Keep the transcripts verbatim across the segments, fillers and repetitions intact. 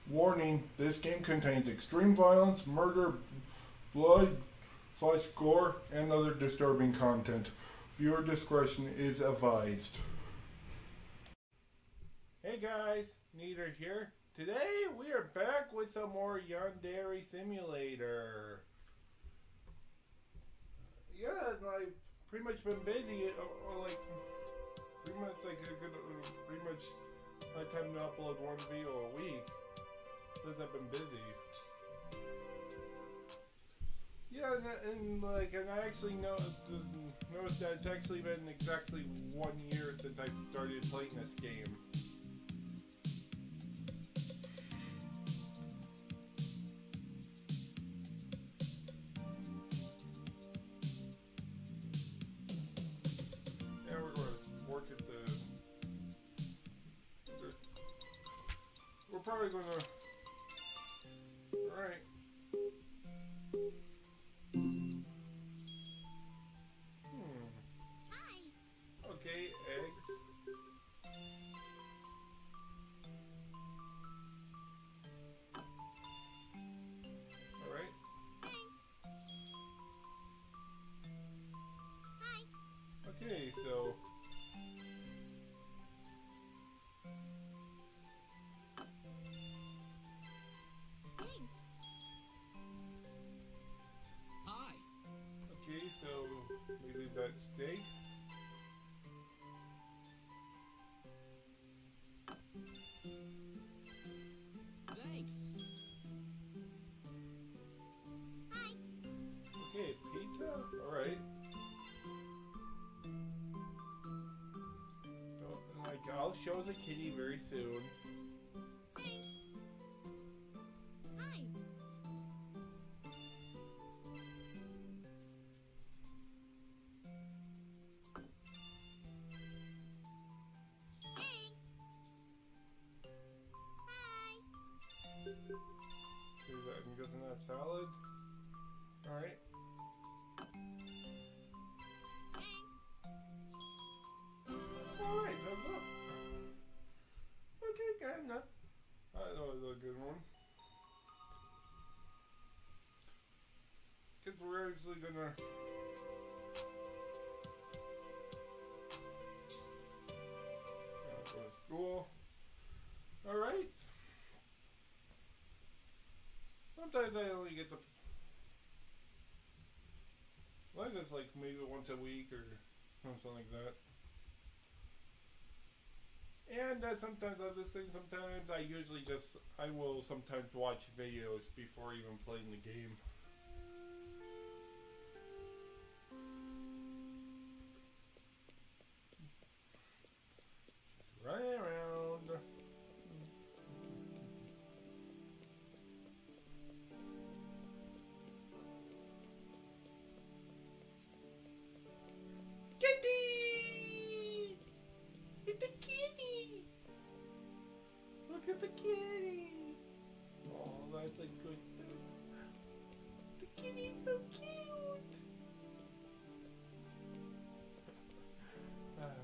Warning, this game contains extreme violence, murder, blood, slash gore, and other disturbing content. Viewer discretion is advised. Hey guys, Neater here. Today we are back with some more Yandere Simulator. Yeah, I've pretty much been busy, uh, uh, like, pretty much like a good, uh, pretty much my time to upload one video a week. Since I've been busy. Yeah, and, and like, and I actually noticed, noticed that it's actually been exactly one year since I started playing this game. Yeah, we're going to work at the. We're probably going to. Alright. Hmm. Hi. Okay, eggs. Alright. Thanks. Hi. Okay, so. Okay, so we leave that steak. Thanks. Hi. Okay, pizza? Alright. Like, I'll show the kitty very soon. Hi. I'm guessing that's salad. Alright. Alright, thumbs up. Okay, good enough. That was a good one. Because we're actually gonna. Go to school. Alright. Sometimes I only get to. Like it's like maybe once a week or something like that. And uh, sometimes other things, sometimes I usually just, I will sometimes watch videos before even playing the game. Just running around. Kitty! It's a kitty! Look at the kitty! Oh, that's a good thing. The kitty's so cute! uh.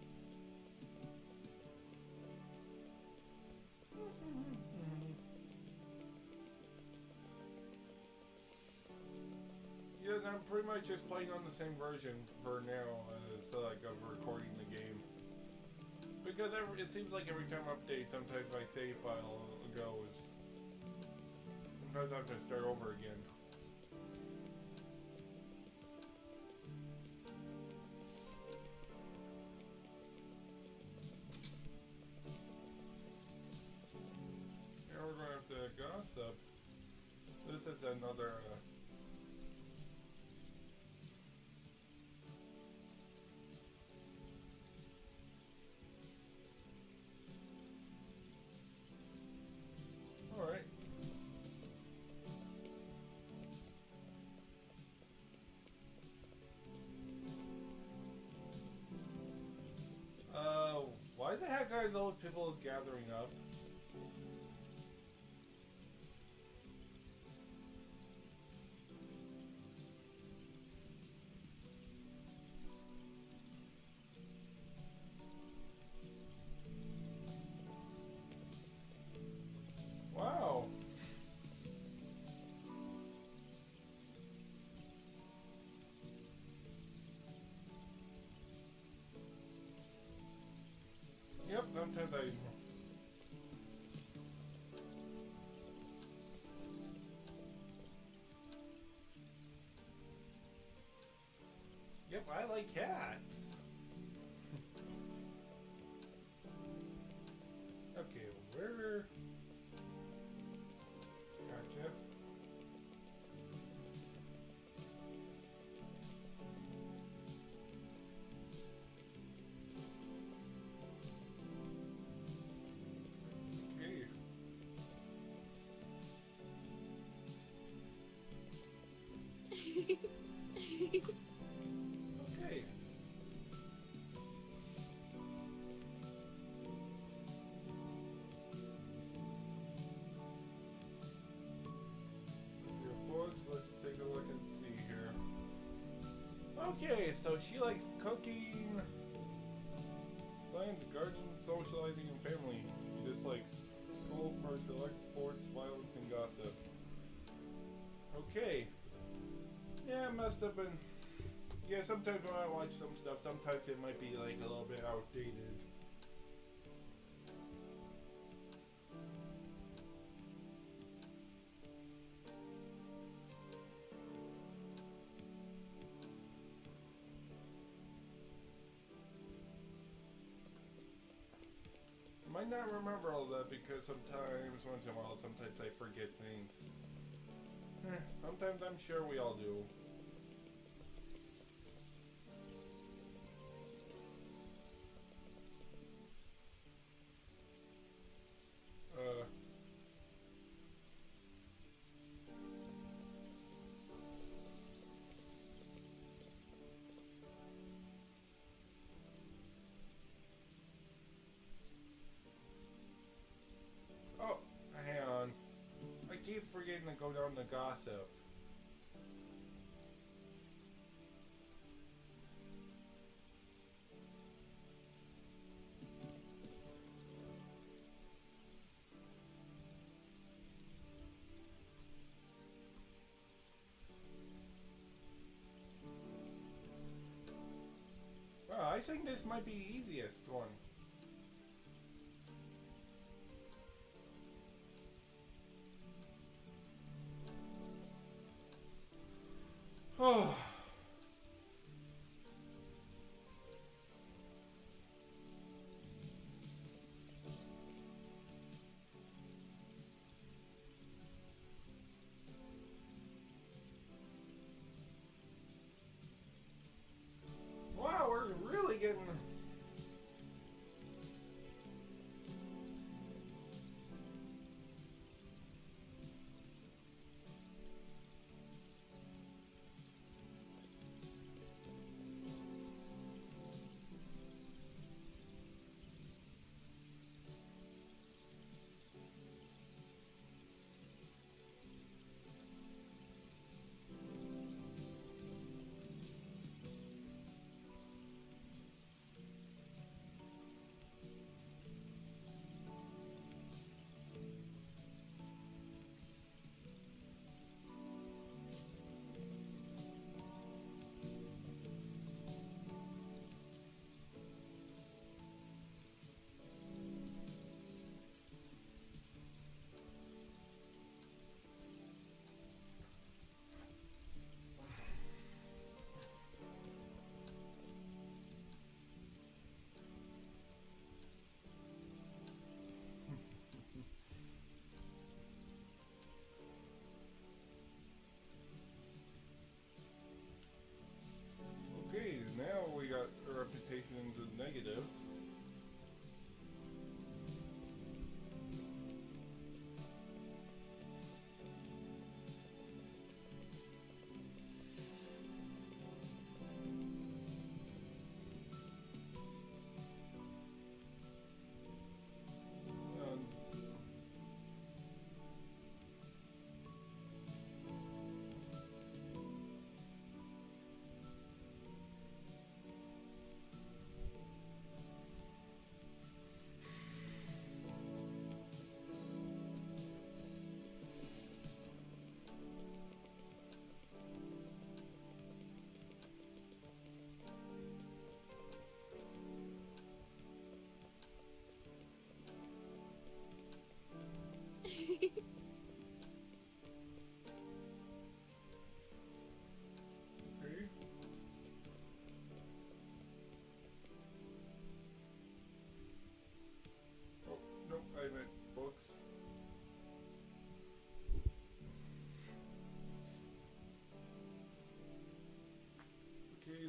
Yeah, I'm pretty much just playing on the same version for now, uh, so like of recording the game. Because every, it seems like every time I update, sometimes my save file goes. Sometimes I have to start over again. Now we're going to have to gossip. This is another. Uh, Alright. Uh, why the heck are those people gathering up? Wow. sometimes I... Yep, I like cats. Okay, where... Gotcha. Okay. Okay. Let's see her books. Let's take a look and see here. Okay, so she likes cooking, science, gardening, socializing, and family. She dislikes school, martial arts, sports, violence, and gossip. Okay. Yeah, it must have been. Yeah, sometimes when I watch some stuff, sometimes it might be like a little bit outdated. Might not remember all that because sometimes, once in a while, sometimes I forget things. Eh, sometimes I'm sure we all do. Uh. Oh, hang on. I keep forgetting to go down to gossip. Well, I think this might be the easiest one. Oh. Wow, we're really getting...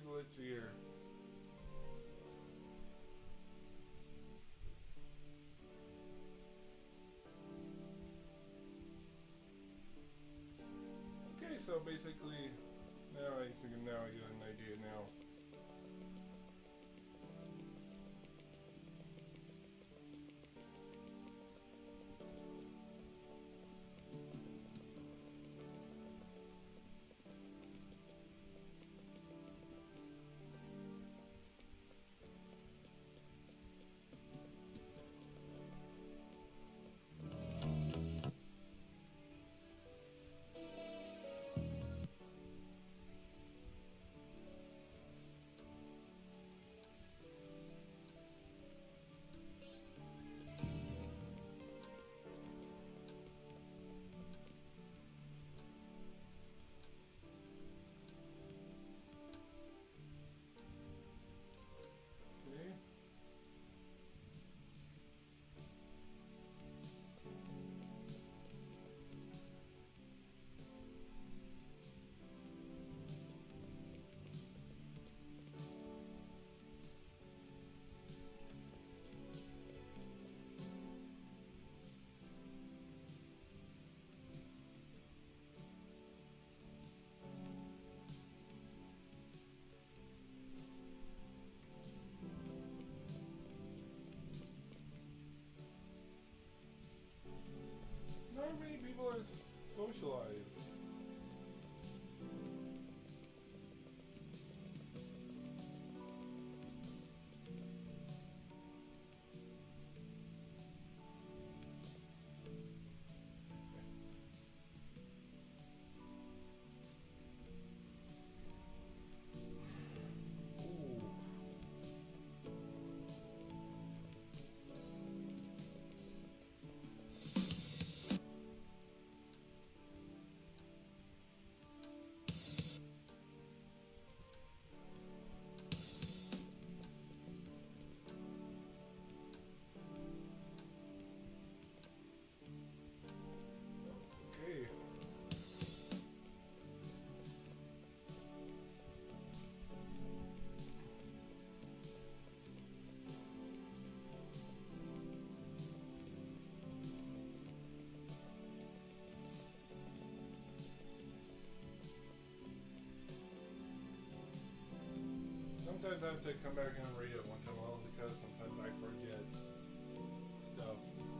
glitch here. Okay, so basically, now I think now I get an idea now. Not many people are socialized. Sometimes I have to come back and read it once in a while because sometimes I forget stuff.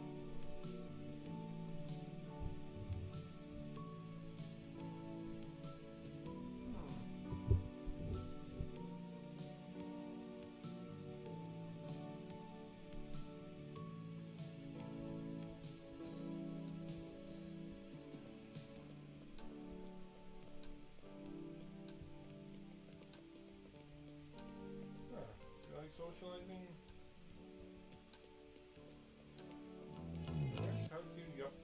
Socializing? How do you, yep.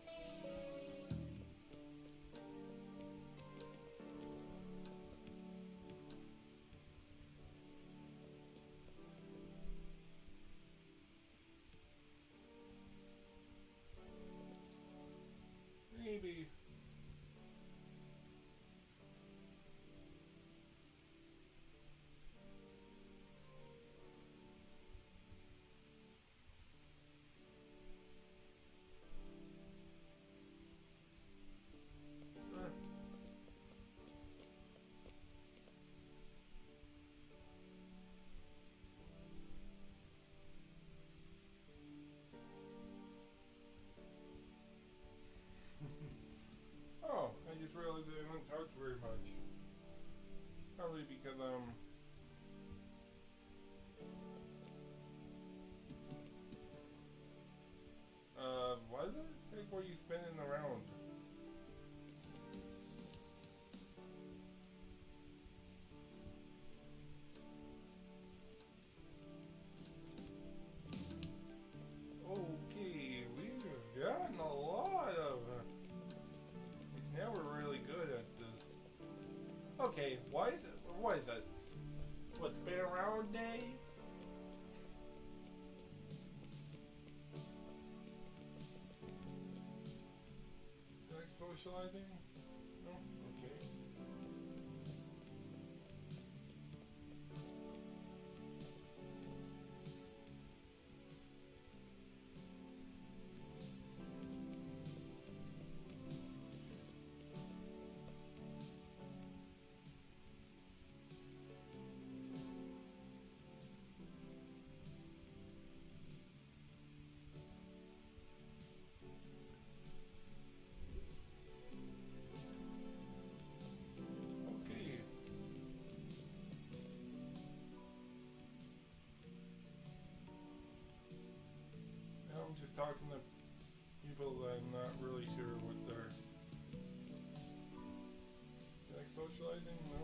Maybe. Oh, I just realized I haven't talked very much. Probably because, um... Uh, what the heck were you spinning around? Okay, we've gotten a lot of... Now we're really good at this. Okay, why is it? What is that? What, spin around day? Like socializing? No? Okay. talking to people that I'm not really sure what they're like socializing. No.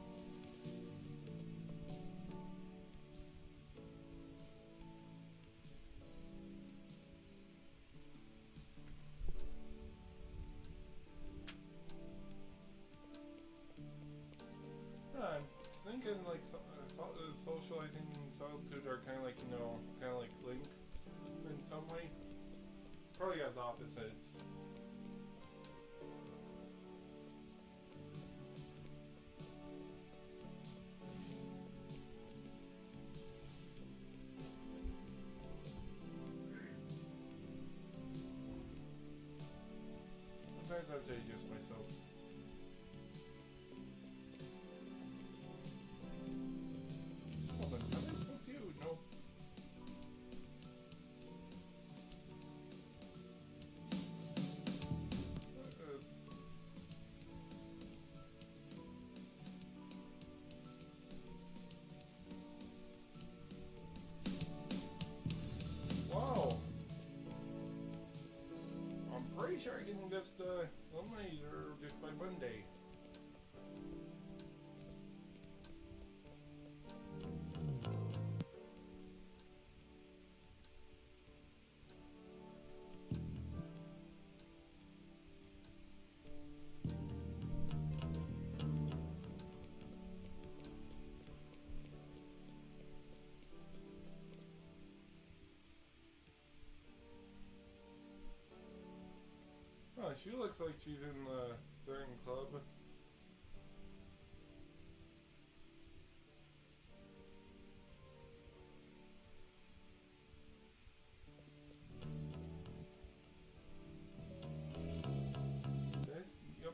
Yeah, I'm thinking like so, uh, socializing and solitude are kind of like, you know, kind of like linked in some way. Probably has opposites. Sometimes I'd say just myself. Oh, then how am I supposed to do? No. Wow. I'm pretty sure I can just uh, eliminate her just by Monday. Oh, she looks like she's in the certain club. This? Yep.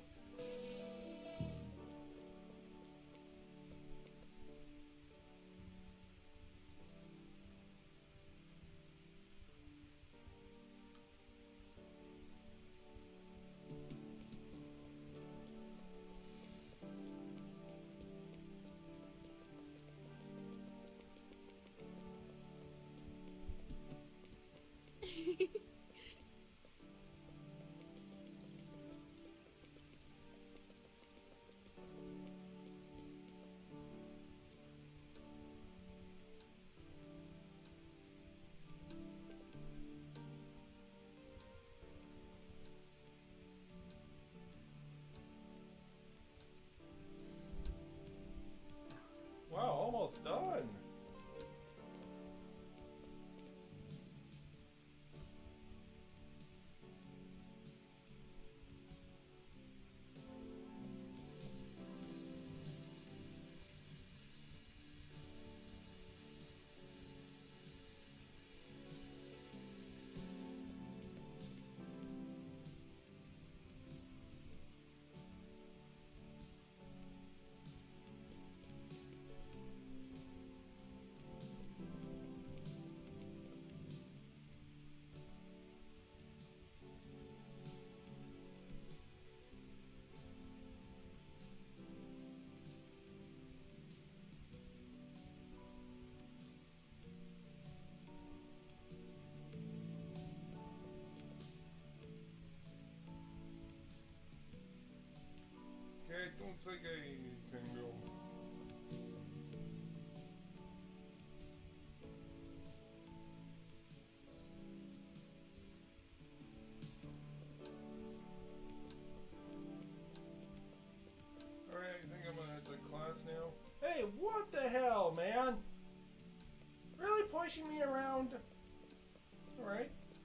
Wow, almost done. Okay, I don't think I can go. Alright, I think I'm gonna head to class now. Hey, what the hell, man? Really pushing me around? Alright.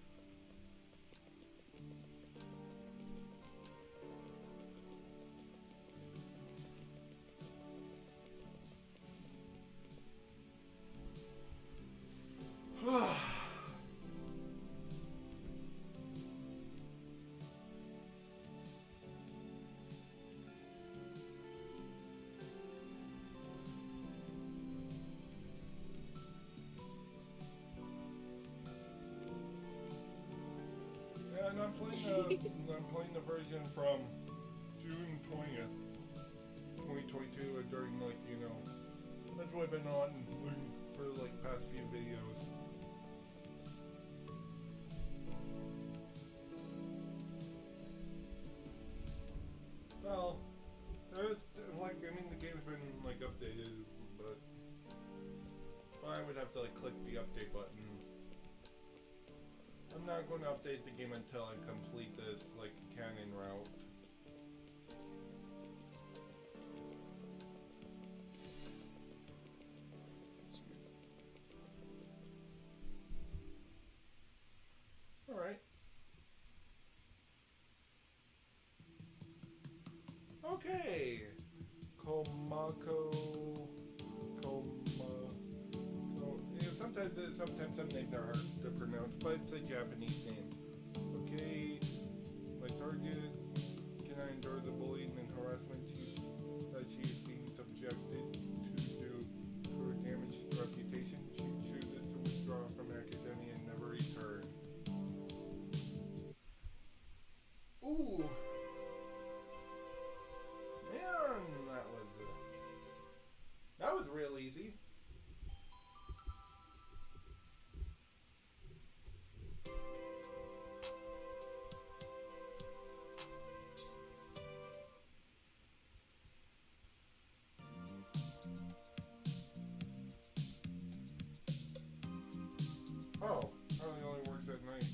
Yeah, and I'm playing the I'm playing the version from June twentieth, twenty twenty-two, and during like you know that's what I've been on for like past few videos. Well, there's, like, I mean, the game's been, like, updated, but well, I would have to, like, click the update button. I'm not going to update the game until I complete this, like, canon route. Alright. Okay! Komako... Koma... Oh, yeah, sometimes, sometimes some names are hard to pronounce, but it's a Japanese name. Okay, my target cannot endure the bullying and harassment she, that she is being subjected to due to her damaged reputation. She chooses to withdraw from academia and never return. Ooh! Man, that was... Uh, that was real easy. Oh, probably only works at night.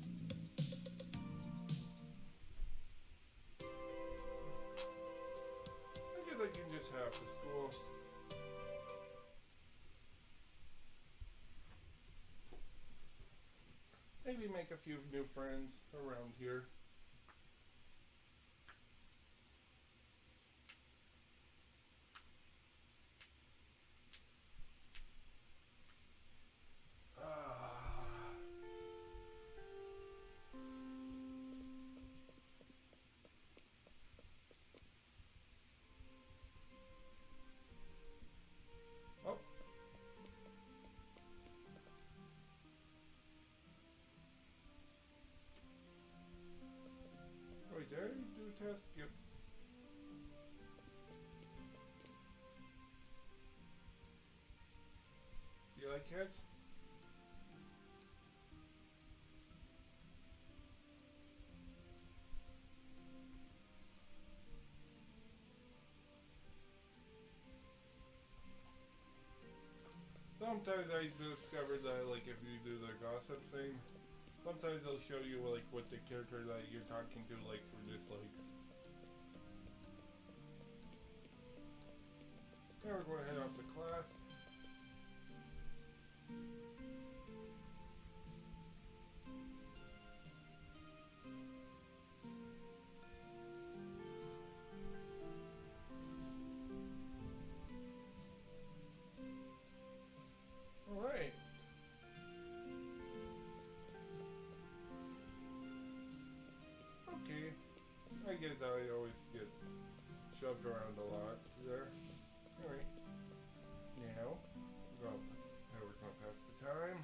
I guess I can just have the school. Maybe make a few new friends around here. Wait, did I do a test? Yep. Do you like cats? Sometimes I discovered that, like, if you do the gossip thing, sometimes they'll show you, like, what the character that you're talking to likes or dislikes. Now we're going to head off to class. Alright. Okay. I get that I always get shoved around a lot there. Alright. Now, well, now we're going to pass the time.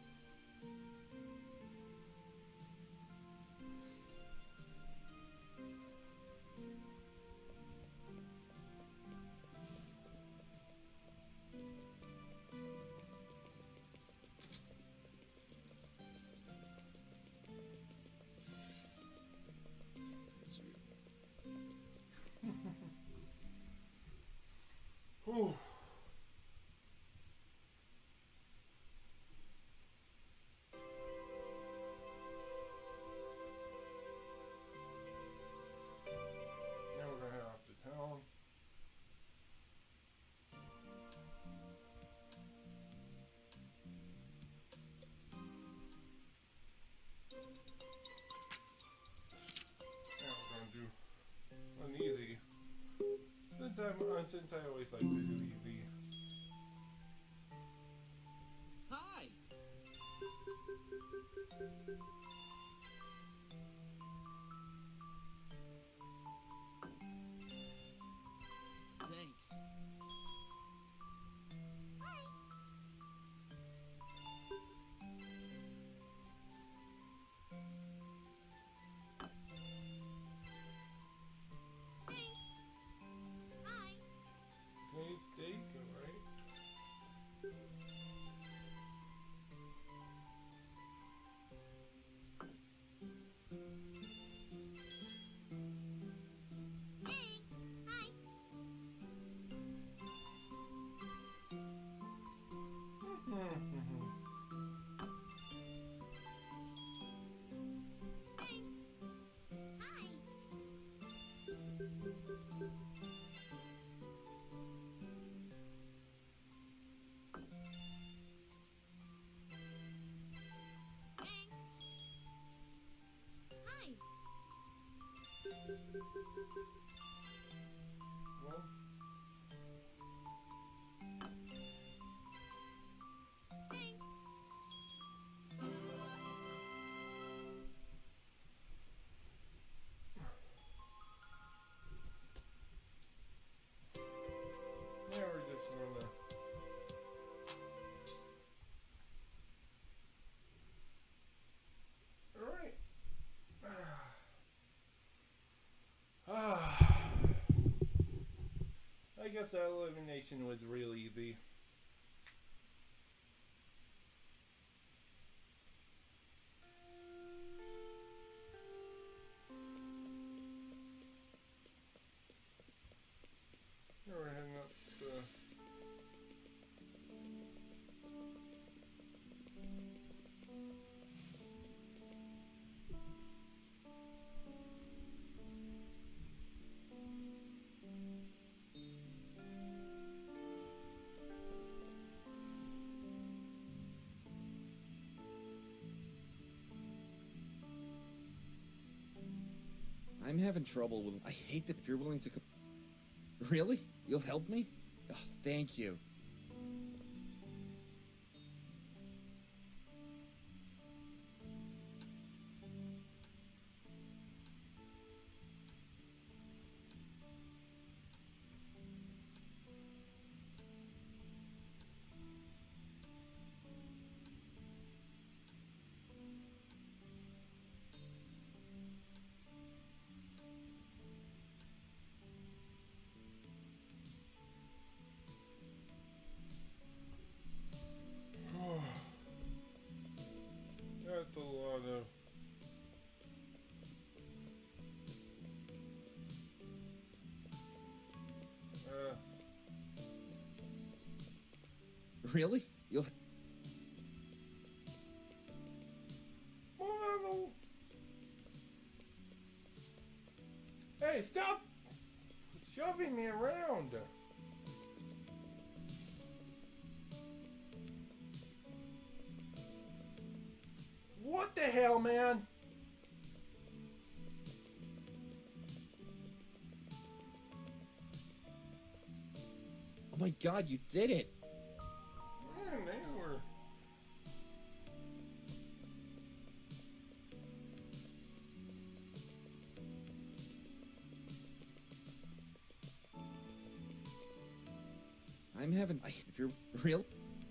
Whew. Now we're gonna head off to town. Now we're gonna do an easy. Since I'm uh, since I always like to do easy. Hi. Thanks. Okay, steak, alright. Well. Yeah, we're just gonna. Alright. Ah. I guess that elimination was real easy. Now we're heading up to. I'm having trouble with... I hate that if you're willing to... Co really? You'll help me? Oh, thank you. That's a lot of. Uh. Really? You'll... Hey, stop shoving me around. What the hell, man? Oh my god, you did it! Man, they were... I'm having... I, if you're real...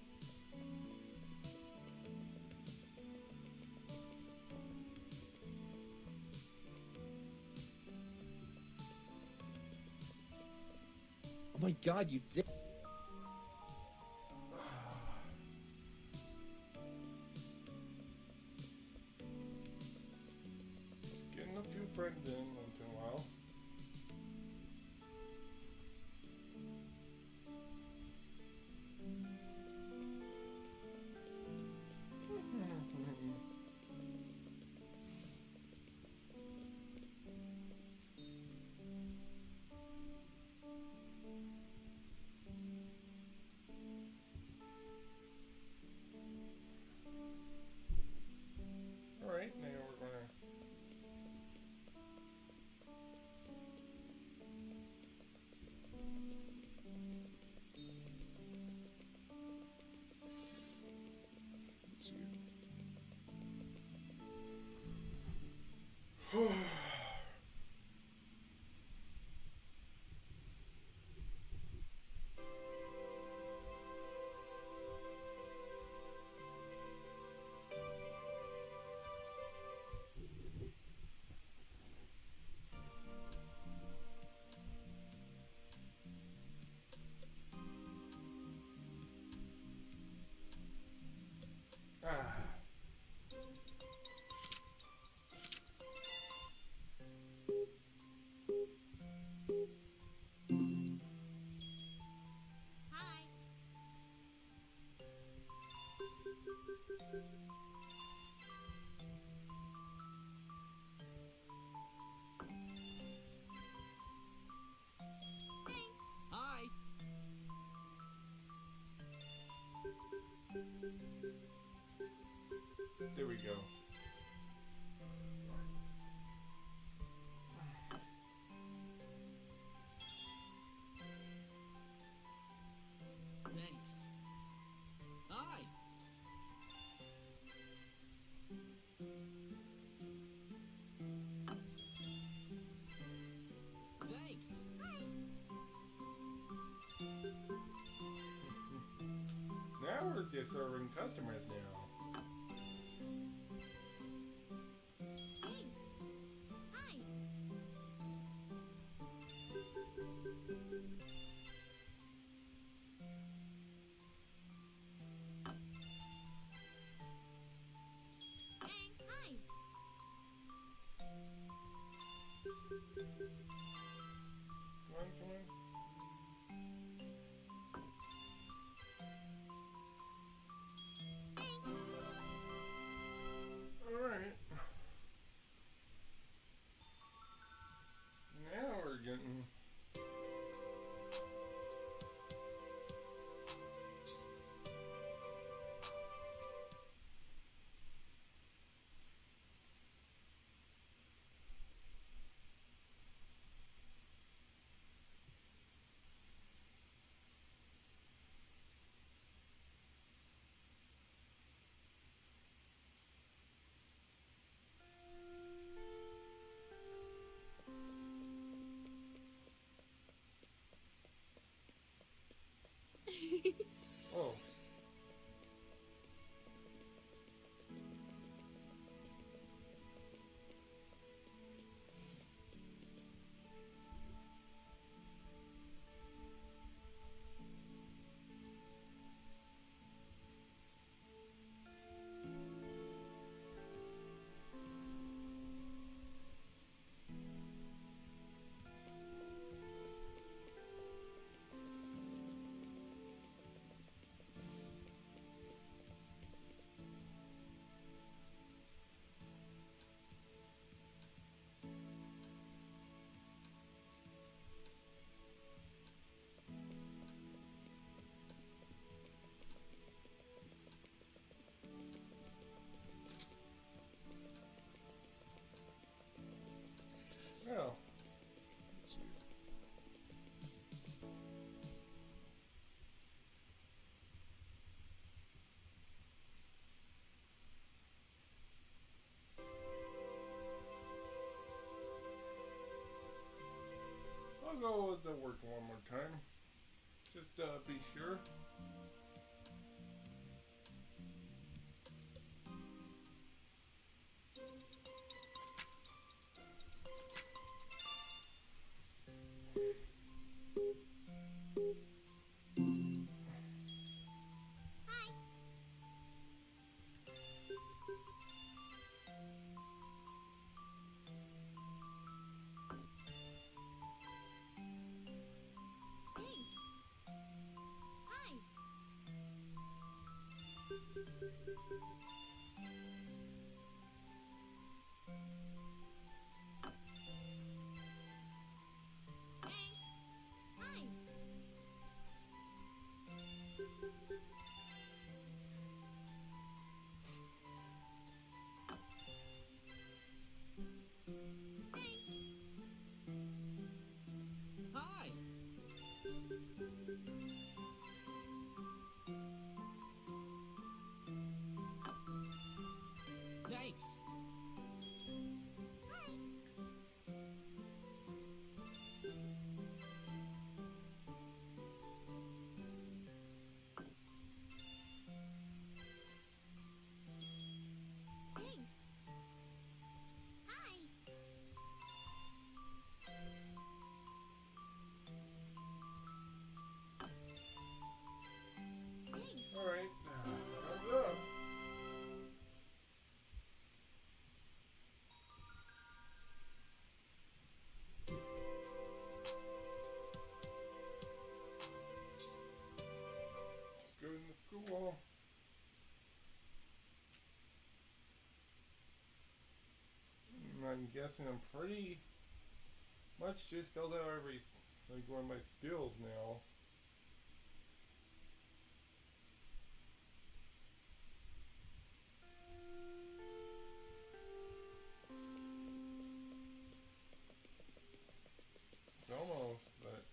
Oh my god, you did... Getting a few friends in once in a while. Alright, now we're gonna... Ah. Hi. Thanks. Hi! There we go. is serving customers now. Thanks. Hi. Thanks. Hi. Come on, come on. Alright. Now we're getting... Oh. Well. That's weird. I'll go with the work one more time. Just uh, be sure. Hi. Thanks. Hi. Thanks. Hi. Thanks. Hi! Thanks! Hi. Thanks. Hi. Thanks. Alright. How's up? Let's go to school. I'm guessing I'm pretty much just filled out every, like, one of my skills now. It's almost, but...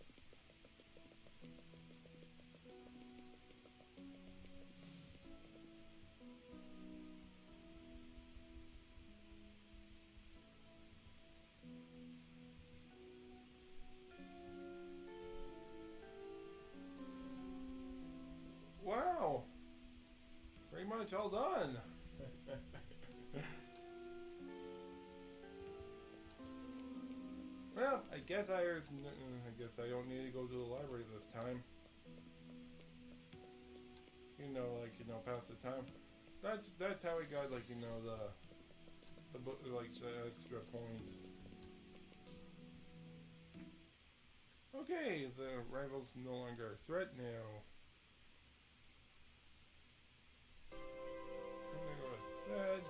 pretty much all done. Well, I guess I, I guess I don't need to go to the library this time. You know, like, you know, pass the time. That's that's how I got, like, you know, the the book, like, the extra points. Okay, the rival's no longer a threat now. I'm gonna go instead.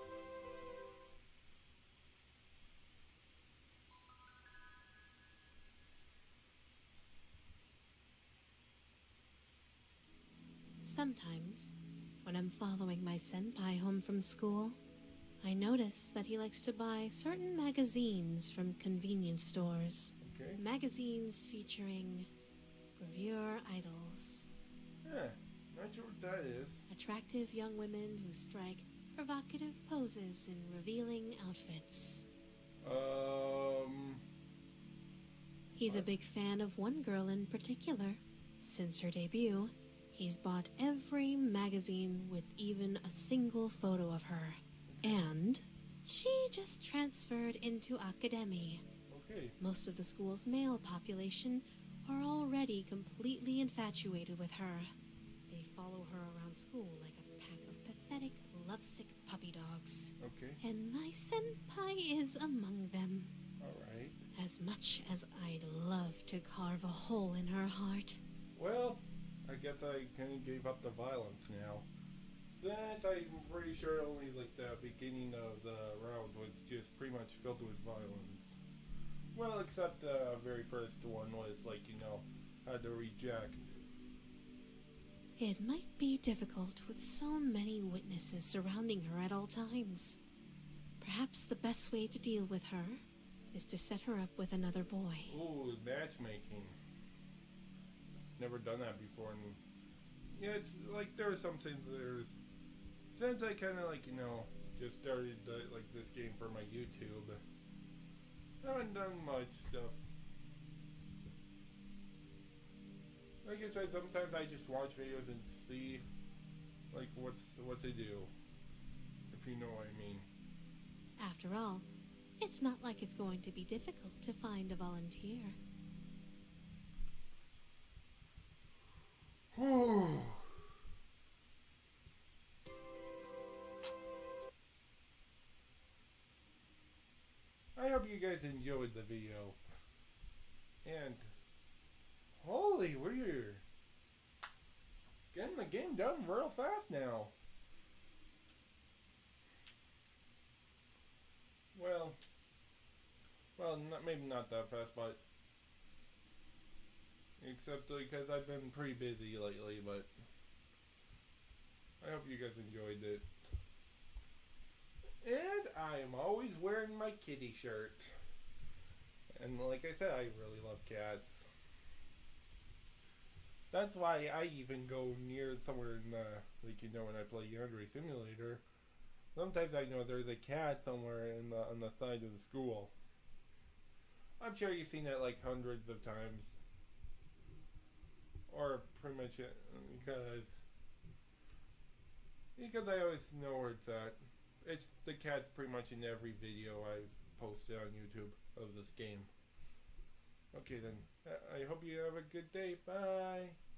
Sometimes, when I'm following my senpai home from school, I notice that he likes to buy certain magazines from convenience stores. Okay. Magazines featuring gravure idols. Yeah, not sure what that is. Attractive young women who strike provocative poses in revealing outfits. Um... He's a big fan of one girl in particular. Since her debut, he's bought every magazine with even a single photo of her. And she just transferred into academy. Okay. Most of the school's male population are already completely infatuated with her. They follow her around school like a pack of pathetic, lovesick puppy dogs. Okay. And my senpai is among them. Alright. As much as I'd love to carve a hole in her heart. Well, I guess I kind of gave up the violence now. Since I'm pretty sure only like the beginning of the round was just pretty much filled with violence. Well, except the very first one was like, you know, had to reject. It might be difficult with so many witnesses surrounding her at all times. Perhaps the best way to deal with her is to set her up with another boy. Ooh, matchmaking. Never done that before. And yeah, it's like there are some things there's. Since I kind of like, you know, just started uh, like this game for my YouTube, I haven't done much stuff. Like I said, sometimes I just watch videos and see like what's what to do, if you know what I mean. After all, it's not like it's going to be difficult to find a volunteer. Whew. I hope you guys enjoyed the video. And holy, we're getting the game done real fast now. Well, well, not, maybe not that fast, but except because I've been pretty busy lately, but I hope you guys enjoyed it. And I am always wearing my kitty shirt. And like I said, I really love cats. That's why I even go near somewhere in the, like, you know, when I play Yandere Simulator. Sometimes I know there's a cat somewhere in the, on the side of the school. I'm sure you've seen that like hundreds of times. Or pretty much it, because, because I always know where it's at. It's the cat's pretty much in every video I've posted on YouTube of this game. Okay then, I hope you have a good day. Bye.